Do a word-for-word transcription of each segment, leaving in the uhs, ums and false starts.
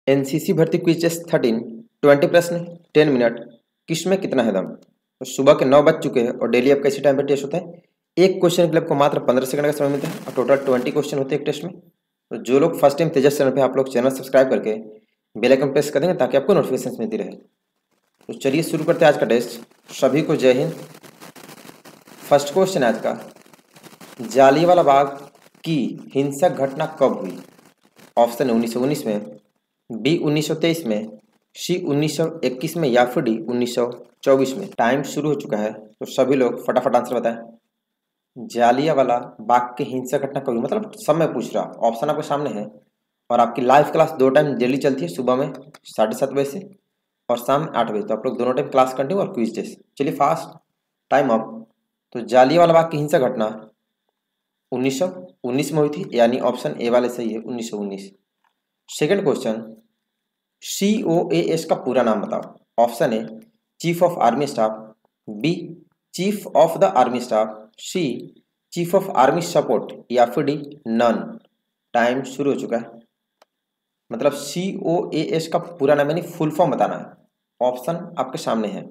NCC भर्ती quiz test thirteen twenty प्रश्न ten minute किस में कितना है दम। तो सुबह के नौ बज चुके हैं और डेली आपका इसी टाइम पे टेस्ट होता है। एक क्वेश्चन के लिए आपको मात्र पंद्रह सेकंड का समय मिलता है और टोटल ट्वेंटी क्वेश्चन होते हैं एक टेस्ट में। तो जो लोग फर्स्ट टाइम तेजस चैनल पे आप लोग चैनल सब्सक्राइब करके बेल आइकन प्रेस कर देंगे ताकि आपको नोटिफिकेशन मिलती रहे। तो चलिए शुरू करते हैं आज का टेस्ट। सभी को जय हिंद। फर्स्ट क्वेश्चन है आज का, जालियांवाला बाग की हिंसक घटना कब हुई। ऑप्शन है उन्नीस सौ उन्नीस में, बी उन्नीस सौ तेईस में, सी उन्नीस सौ इक्कीस में या फिर डी उन्नीस सौ चौबीस में। टाइम शुरू हो चुका है तो सभी लोग फटाफट आंसर बताएं। जालियांवाला बाग की हिंसक घटना कब हुई, मतलब समय पूछ रहा। ऑप्शन आपके सामने है और आपकी लाइव क्लास दो टाइम डेली चलती है, सुबह में साढ़े सात बजे से और शाम में आठ बजे। तो आप लोग दोनों टाइम क्लास कंटिन्यू और क्विज टेस्ट। चलिए फास्ट टाइम अप। तो जालियांवाला बाग की हिंसक घटना उन्नीस सौ उन्नीस में हुई थी, यानी ऑप्शन ए वाले सही है, उन्नीस सौ उन्नीस। Second question, C O A S का पूरा नाम बताओ। Option A chief of army staff, B chief of the army staff, C chief of army support या फिर डी नन। टाइम शुरू हो चुका है। मतलब सी ओ ए एस का पूरा नाम यानी फुल फॉर्म बताना है। ऑप्शन आपके सामने है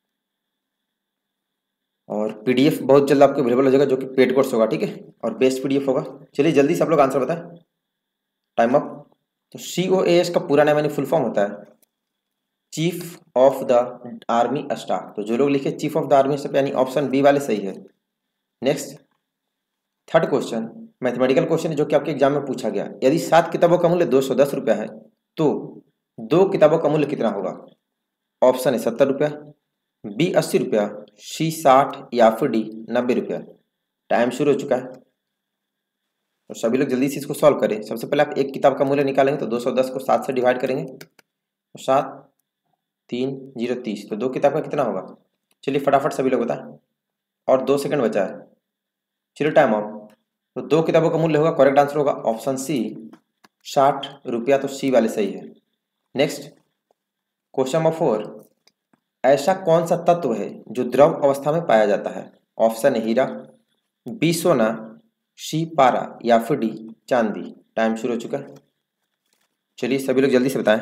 और पीडीएफ बहुत जल्द आपको अवेलेबल हो जाएगा जो कि पेड कोर्स होगा, ठीक है, और बेस्ट पीडीएफ होगा। चलिए जल्दी सब लोग आंसर बताएं। Time up. तो सी ओ ए एस का पूरा नाम यानी फुल फॉर्म होता है chief of the army staff. तो जो लोग लिखे chief of the army staff यानी ऑप्शन बी वाले सही है। Next third question mathematical question है जो कि आपके एग्जाम में पूछा गया। यदि सात किताबों का मूल्य दो सौ दस रुपया है तो दो किताबों का मूल्य कितना होगा। ऑप्शन है सत्तर रुपया, बी अस्सी रुपया, सी साठ या फिर डी नब्बे रुपया। टाइम शुरू हो चुका है तो सभी लोग जल्दी से इसको सॉल्व करें। सबसे पहले आप एक किताब का मूल्य निकालेंगे तो दो सौ दस को सात से डिवाइड करेंगे तो सात तीन जीरो तीस। तो दो किताब का कितना होगा। चलिए फटाफट सभी लोग बताएं और दो सेकंड बचा है। चलिए टाइम ऑफ। तो दो किताबों का मूल्य होगा, करेक्ट आंसर होगा ऑप्शन सी साठ रुपया। तो सी वाले सही है। नेक्स्ट क्वेश्चन नंबर फोर, ऐसा कौन सा तत्व है जो द्रव अवस्था में पाया जाता है। ऑप्शन है हीरा, बी सोना, सी पारा या फिर डी चांदी। टाइम शुरू हो चुका है। चलिए सभी लोग जल्दी से बताएं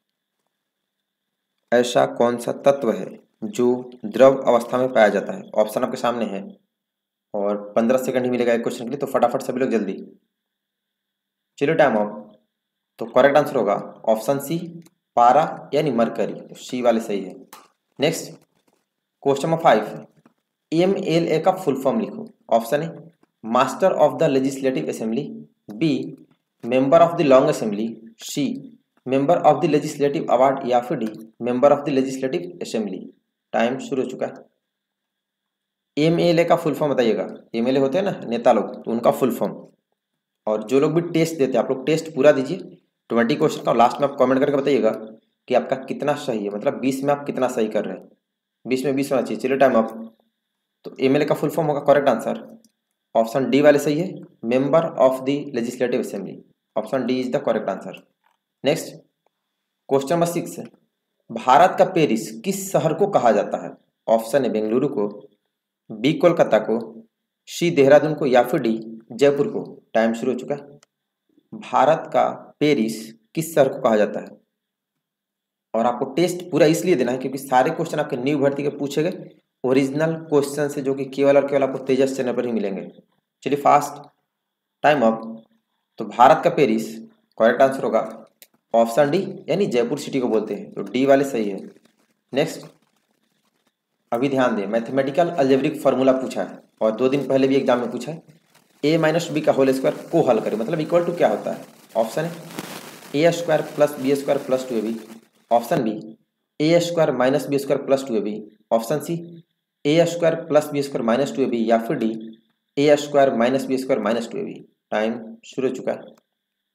ऐसा कौन सा तत्व है जो द्रव अवस्था में पाया जाता है। ऑप्शन आपके सामने है और पंद्रह सेकंड ही मिलेगा एक क्वेश्चन के लिए, तो फटाफट सभी लोग जल्दी। चलिए टाइम ऑफ। तो करेक्ट आंसर होगा ऑप्शन सी पारा यानी मरकरी। तो सी वाले सही है। Next question number five, M L A का फुल फॉर्म लिखो। ऑप्शन है master of the legislative assembly, B member of the long assembly, C member of the legislative award या फिर D member of the legislative assembly. Time शुरू हो चुका है। M L A का फुल फॉर्म बताइएगा। एम एल ए होते हैं ना नेता लोग, तो उनका फुल फॉर्म। और जो लोग भी टेस्ट देते हैं आप लोग टेस्ट पूरा दीजिए ट्वेंटी क्वेश्चन का, और लास्ट में आप कमेंट करके बताइएगा कि आपका कितना सही है, मतलब बीस में आप कितना सही कर रहे हैं। बीस में बीस होना चाहिए। चलिए टाइम अप। तो एम एल ए का फुल फॉर्म होगा, करेक्ट आंसर ऑप्शन डी वाले सही है, member of the legislative assembly. Option D is the correct answer. Next question number six, Bharat का पेरिस किस शहर को कहा जाता है। ऑप्शन है बेंगलुरु को, बी कोलकाता को, सी देहरादून को या फिर डी जयपुर को। टाइम शुरू हो चुका है। भारत का पेरिस किस शहर को कहा जाता है और आपको टेस्ट पूरा इसलिए देना है क्योंकि सारे क्वेश्चन आपके न्यू भर्ती के पूछे गए ओरिजिनल क्वेश्चन से, जो कि केवल और केवल आपको तेजस चैनल पर ही मिलेंगे। चलिए फास्ट टाइम अप। तो भारत का पेरिस करेक्ट आंसर होगा ऑप्शन डी यानी जयपुर सिटी को बोलते हैं। तो डी वाले सही है। नेक्स्ट अभी ध्यान दें, मैथमेटिकल अलजेब्रिक फार्मूला पूछा है और दो दिन पहले भी एग्जाम में पूछा है। ए माइनस बी का होल स्क्वायर को हल करें, मतलब इक्वल टू क्या होता है। ऑप्शन है A square plus B square plus two A B, option B A square minus B square plus two A B, option C A square plus B square minus two A B या फिर D A square minus B square minus two A B. Time शुरू हो चुका है।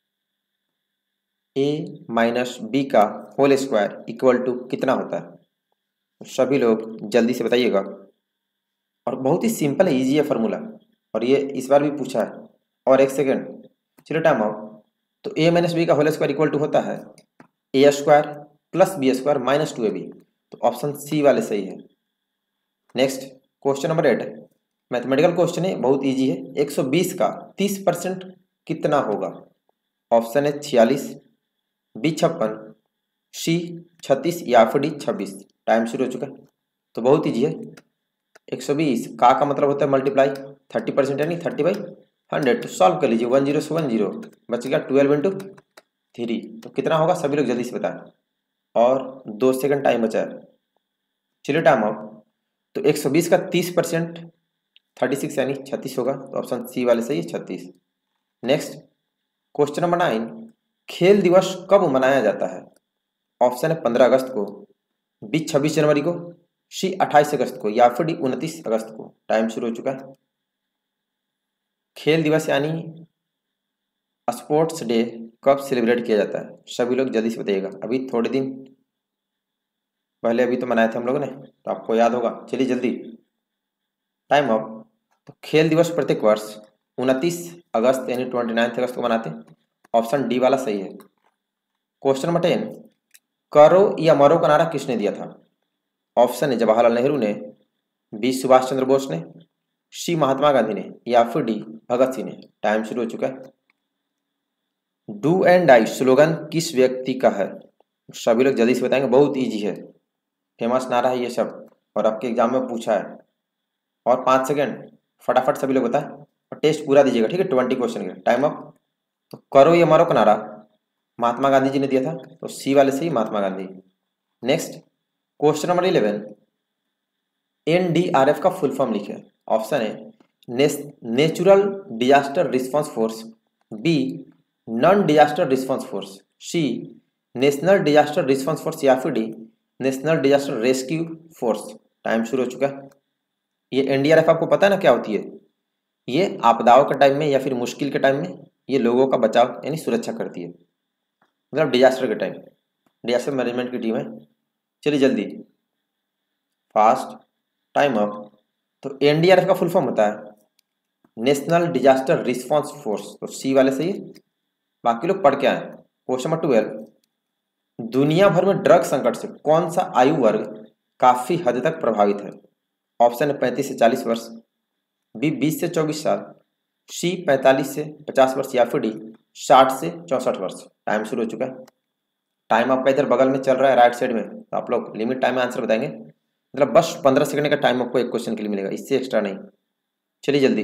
A minus B का whole square equal to कितना होता है, सभी लोग जल्दी से बताइएगा। और बहुत ही सिंपल है, इजी है फार्मूला, और ये इस बार भी पूछा है। और एक सेकेंड, चलो टाइम आउट। तो ए माइनस बी का होल स्क्वायर इक्वल टू होता है A square plus B square minus two A B. तो ऑप्शन सी वाले सही है। Next question number eight, mathematical question है, बहुत इजी है। एक सौ बीस का तीस परसेंट कितना होगा। ऑप्शन है छियालीस, बी छप्पन, सी छत्तीस या फिर डी छब्बीस। टाइम शुरू हो चुका है। तो बहुत ईजी है। एक सौ बीस का का मतलब होता है मल्टीप्लाई थर्टी परसेंट यानी थर्टी बाई हंड्रेड। तो सॉल्व कर लीजिए, वन जीरो से वन जीरो बच गया ट्वेल्व इंटू थ्री। तो कितना होगा सभी लोग जल्दी से बताएं। और दो सेकंड टाइम बचा है। चलिए टाइम अप। तो एक सौ बीस का तीस परसेंट थर्टी सिक्स यानी छत्तीस होगा। तो ऑप्शन सी वाले सही है, छत्तीस। नेक्स्ट क्वेश्चन नंबर नाइन, खेल दिवस कब मनाया जाता है? ऑप्शन है पंद्रह अगस्त को, बी छब्बीस जनवरी को, सी अट्ठाईस अगस्त को या फिर डी उनतीस अगस्त को। टाइम शुरू हो चुका है। खेल दिवस यानी स्पोर्ट्स डे कब सेलिब्रेट किया जाता है? सभी लोग जल्दी से बताइएगा। अभी थोड़े दिन पहले अभी तो मनाए थे हम लोगों ने, तो आपको याद होगा। चलिए जल्दी टाइम अप। तो खेल दिवस प्रत्येक वर्ष उनतीस अगस्त यानी ट्वेंटी नाइन्थ अगस्त को मनाते हैं। ऑप्शन डी वाला सही है। क्वेश्चन नंबर टेन, करो या मरो का नारा किसने दिया था? ऑप्शन है जवाहरलाल नेहरू ने, बी सुभाष चंद्र बोस ने, सी महात्मा गांधी ने या फिर डी भगत सिंह ने। टाइम शुरू हो चुका है। डू एंड डाई स्लोगन किस व्यक्ति का है? सभी लोग जल्दी से बताएंगे। बहुत इजी है, फेमस नारा है ये सब, और आपके एग्जाम में पूछा है। और पाँच सेकेंड फटाफट सभी लोग बताएं और टेस्ट पूरा दीजिएगा, ठीक है? ट्वेंटी क्वेश्चन के टाइम अप। तो करो या मरो का नारा महात्मा गांधी जी ने दिया था, तो सी वाले से ही Mahatma Gandhi. Next question number eleven, N D R F का फुल फॉर्म लिखे। ऑप्शन है natural disaster response force, B non disaster response force, C national disaster response force या फिर D national disaster rescue force. Time शुरू हो चुका है। ये एन डी आर एफ आपको पता है ना क्या होती है? ये आपदाओं के टाइम में या फिर मुश्किल के टाइम में ये लोगों का बचाव यानी सुरक्षा करती है, मतलब डिजास्टर के टाइम। डिजास्टर मैनेजमेंट की टीम है। चलिए जल्दी फास्ट टाइम अप। तो एन डी आर एफ का फुल फॉर्म होता है नेशनल डिजास्टर रिस्पॉन्स फोर्स, तो सी वाले सही है। बाकी लोग पढ़ के आए। क्वेश्चन नंबर ट्वेल्व, दुनिया भर में ड्रग संकट से कौन सा आयु वर्ग काफी हद तक प्रभावित है? ऑप्शन है पैंतीस से चालीस वर्ष, बी बीस से चौबीस साल, सी पैंतालीस से पचास वर्ष या फिर डी साठ से चौंसठ वर्ष। टाइम शुरू हो चुका है। टाइम आपका इधर बगल में चल रहा है राइट साइड में, तो आप लोग लिमिट टाइम में आंसर बताएंगे। मतलब बस पंद्रह सेकंड का टाइम आपको एक क्वेश्चन के लिए मिलेगा, इससे एक्स्ट्रा नहीं। चलिए जल्दी,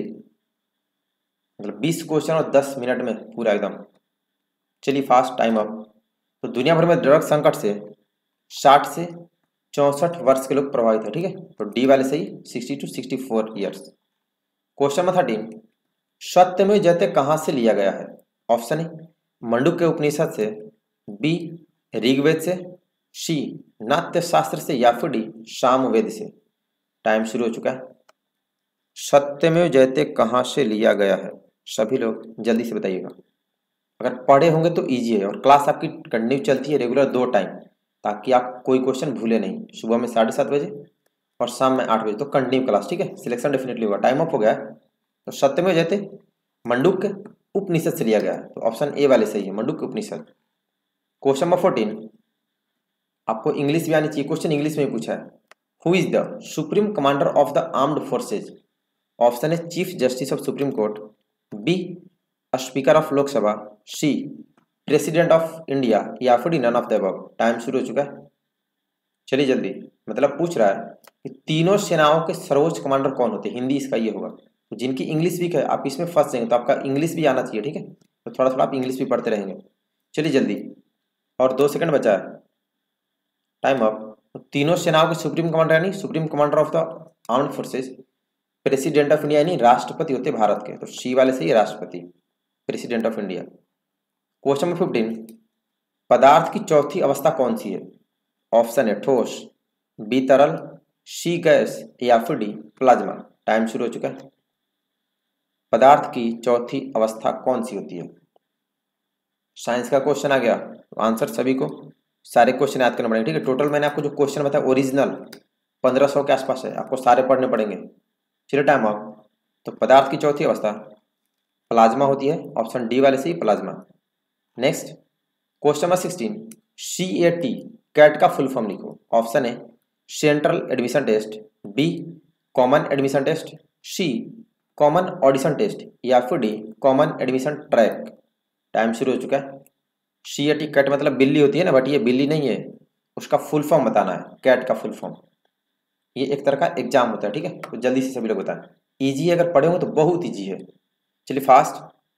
मतलब बीस क्वेश्चन और दस मिनट में पूरा एकदम। चलिए फास्ट टाइम अप। तो दुनिया भर में ड्रग संकट से साठ से चौंसठ वर्ष के लोग प्रभावित है, ठीक है? तो डी वाले सही, sixty two sixty four years. Question number thirteen, सत्यमेव जयते कहाँ से लिया गया है? ऑप्शन है मंडूक के उपनिषद से, बी ऋग्वेद से, सी नाट्य शास्त्र से या फिर डी सामवेद से। टाइम शुरू हो चुका है। सत्यमेव जयते कहाँ से लिया गया है? सभी लोग जल्दी से बताइएगा। अगर पढ़े होंगे तो इजी है, और क्लास आपकी कंटिन्यू चलती है रेगुलर दो टाइम, ताकि आप कोई क्वेश्चन भूले नहीं। सुबह में साढ़े सात बजे और शाम में आठ बजे, तो कंटिन्यू क्लास, ठीक है? सिलेक्शन डेफिनेटली होगा। टाइम अप हो गया। तो सत्यमेव जयते मंडूक के उपनिषद से लिया गया है, तो ऑप्शन ए वाले सही है, मंडूक के उपनिषद। क्वेश्चन नंबर फोर्टीन, आपको इंग्लिश भी आनी चाहिए, क्वेश्चन इंग्लिश में पूछा है। Who is the supreme commander of the armed forces? Option है chief justice of supreme court, B speaker of Lok Sabha, C president of India या फिर none of the above. Time शुरू हो चुका है। चलिए जल्दी, मतलब पूछ रहा है कि तीनों सेनाओं के सर्वोच्च कमांडर कौन होते हैं? हिंदी इसका ये होगा। तो जिनकी इंग्लिश वीक है आप इसमें फंस जाएंगे, तो आपका इंग्लिश भी आना चाहिए, ठीक है? तो थोड़ा थोड़ा आप इंग्लिश भी पढ़ते रहेंगे। चलिए जल्दी, और दो सेकंड बचा है। Time up. तो तीनों सेनाओं के सुप्रीम कमांडर यानी supreme commander of the armed forces, president of India यानी राष्ट्रपति होते भारत के, तो सी वाले से ही राष्ट्रपति, president of India. Question number fifteen, पदार्थ की चौथी अवस्था कौन सी है? ऑप्शन है ठोस, बी तरल, सी गैस या फिर डी प्लाज्मा। टाइम शुरू हो चुका है। पदार्थ की चौथी अवस्था कौन सी होती है? साइंस का क्वेश्चन आ गया, तो आंसर सभी को सारे क्वेश्चन याद करना पड़ेगा, ठीक है? टोटल मैंने आपको जो क्वेश्चन बताया ओरिजिनल पंद्रह सौ के आसपास है, आपको सारे पढ़ने पड़ेंगे। चलिए टाइम अप। तो पदार्थ की चौथी अवस्था प्लाज्मा होती है, ऑप्शन डी वाले से ही plasma. Next question number sixteen, C A T cat का फुल फॉर्म लिखो। ऑप्शन है central admission test, B common admission test, C common audition test या फिर D common admission track. Time शुरू हो चुका है। सी ए टी कैट मतलब बिल्ली होती है ना, बट ये बिल्ली नहीं है, उसका फुल फॉर्म बताना है, कैट का फुल फॉर्म। ये एक तरह का एग्जाम होता है, ठीक है, तो जल्दी से सभी लोग बताएं। इजी अगर पढ़े हो तो बहुत इजी है। चलिए फास्ट,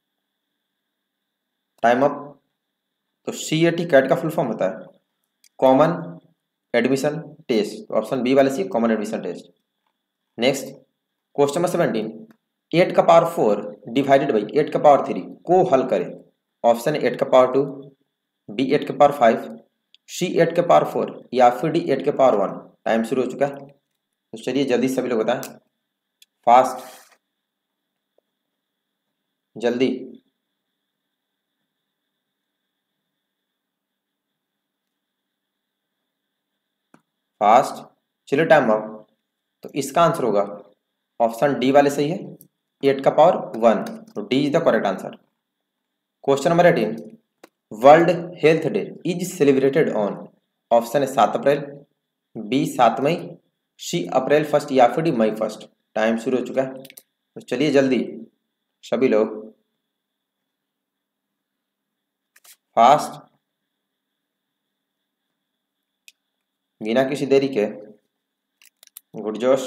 टाइम अप। तो सी ए टी कैट का फुल फॉर्म होता है common admission test, option B वाले C common admission test. Next question number seventeen, eight का power four divided by eight का पावर थ्री को हल करें। ऑप्शन एट का पावर टू, बी एट के पावर फाइव, सी एट के power four या फिर डी एट के पावर वन। टाइम शुरू हो चुका है, तो चलिए जल्दी सभी लोग बताएं, फास्ट, जल्दी। फास्ट, चलिए टाइम अप। तो इसका आंसर होगा ऑप्शन डी वाले सही है, एट का पावर वन, तो D is the correct answer. Question number eighteen, world health day is celebrated on. Option है सात अप्रैल, बी सात मई, सी अप्रैल फर्स्ट या फिर डी मई फर्स्ट। टाइम शुरू हो चुका है, तो चलिए जल्दी सभी लोग, फास्ट, बिना किसी देरी के, गुड जोश।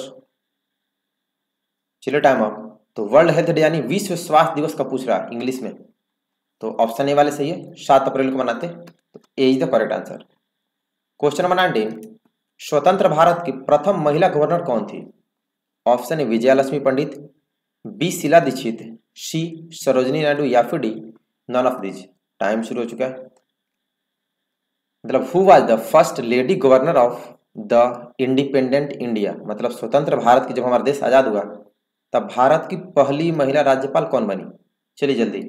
चलिए टाइम अप। तो वर्ल्ड हेल्थ डे यानी विश्व स्वास्थ्य दिवस का पूछ रहा है इंग्लिश में, तो ऑप्शन ए वाले सही है, सात अप्रैल को मनाते, तो A is the correct answer. Question number nineteen, स्वतंत्र भारत की प्रथम महिला गवर्नर कौन थी। Option A Vijayalakshmi Pandit, B Sheila Dikshit, C Sarojini Naidu या फिर D none of this. Time शुरू हो चुका है। मतलब who was the first lady governor of the independent India, मतलब स्वतंत्र भारत की जब हमारा देश आजाद हुआ तब भारत की पहली महिला राज्यपाल कौन बनी। चलिए जल्दी,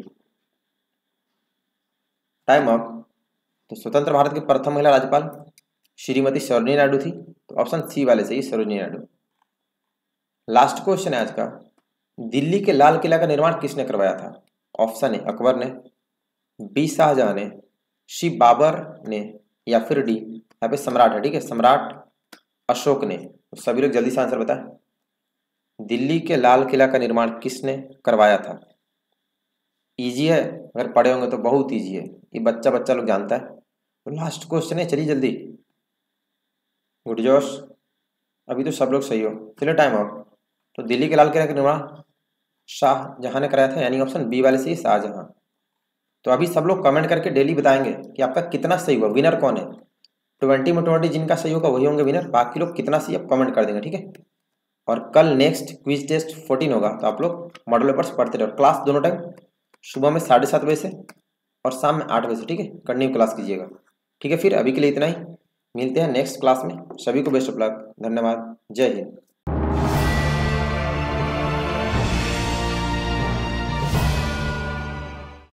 टाइम अप। तो स्वतंत्र भारत की प्रथम महिला राज्यपाल श्रीमती सरोजनी नायडू थी, तो ऑप्शन सी वाले सही, सरोजनी नायडू। लास्ट क्वेश्चन है आज का, दिल्ली के लाल किला का निर्माण किसने करवाया था। ऑप्शन ए अकबर ने, बी शाहजहां ने, सी बाबर ने या फिर डी, यहाँ पे सम्राट है, ठीक है, सम्राट अशोक ने। तो सभी लोग जल्दी से आंसर बताएं, दिल्ली के लाल किला का निर्माण किसने करवाया था। इजी है, अगर पढ़े होंगे तो बहुत इजी है, ये बच्चा बच्चा लोग जानता है। तो लास्ट क्वेश्चन है, चलिए जल्दी, गुड जोश, अभी तो सब लोग सही हो। चलिए टाइम अप। तो दिल्ली के लाल किला का निर्माण शाहजहां ने कराया था, यानी ऑप्शन बी वाले से शाहजहां। तो अभी सब लोग कमेंट करके डेली बताएंगे कि आपका कितना सही हुआ, विनर कौन है। ट्वेंटी में ट्वेंटी जिनका सही होगा वही होंगे विनर, बाकी लोग कितना सही आप कमेंट कर देंगे, ठीक है। और कल नेक्स्ट क्विज टेस्ट फोर्टीन होगा, तो आप लोग मॉडल पेपर्स पढ़ते रहो। क्लास दोनों टाइम सुबह में साढ़े सात बजे से और शाम में आठ बजे से, ठीक है, कंटिन्यू क्लास कीजिएगा, ठीक है। फिर अभी के लिए इतना ही, मिलते हैं नेक्स्ट क्लास में। सभी को बेस्ट ऑफ लक, धन्यवाद, जय हिंद।